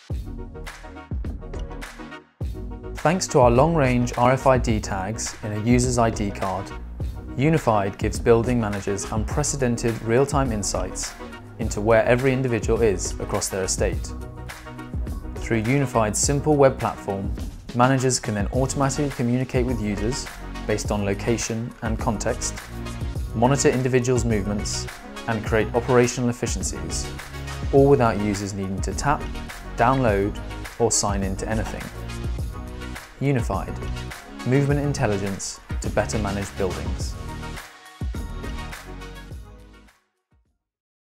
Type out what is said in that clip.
Thanks to our long-range RFID tags in a user's ID card, Unified gives building managers unprecedented real-time insights into where every individual is across their estate. Through Unified's simple web platform, managers can then automatically communicate with users based on location and context, monitor individuals' movements, and create operational efficiencies, all without users needing to tap, download, or sign into anything. Unified, movement intelligence to better manage buildings.